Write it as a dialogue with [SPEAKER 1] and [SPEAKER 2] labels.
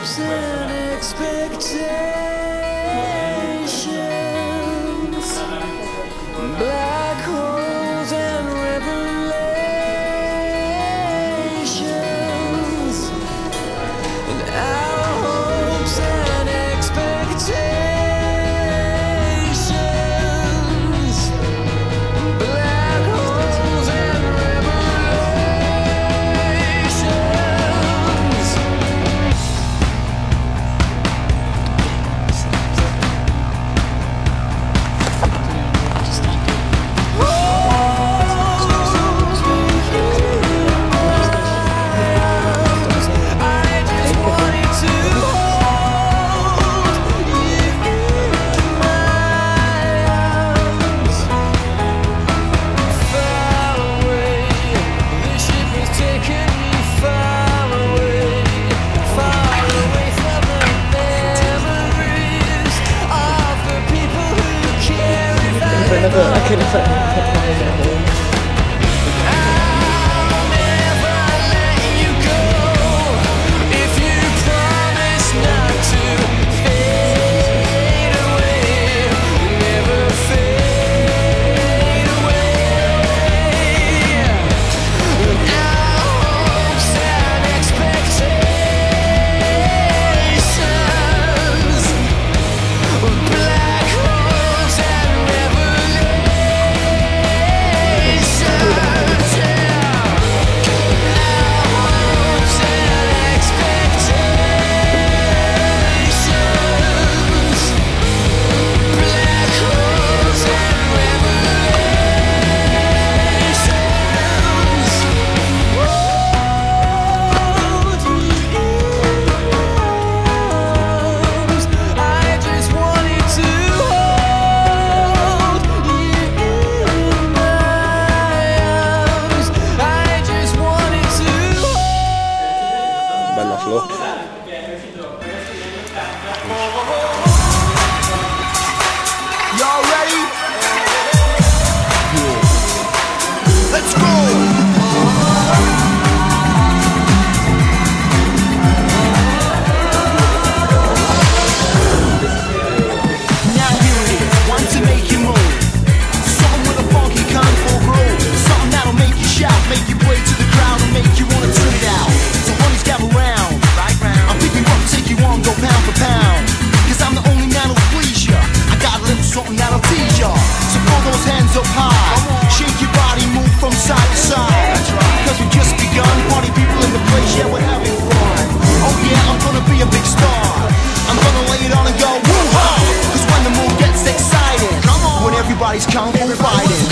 [SPEAKER 1] hopes and expectations, black holes and revelations, and our hopes and expectations, black holes and revelations.
[SPEAKER 2] Bella flow.
[SPEAKER 1] Y'all ready? Let's go! Up high, shake your body, move from side to side. Cause we just begun, party people in the place, yeah, we're having fun. Oh yeah, I'm gonna be a big star. I'm gonna lay it on and go woo-ha. Cause when the mood gets excited, when everybody's kung fu fighting,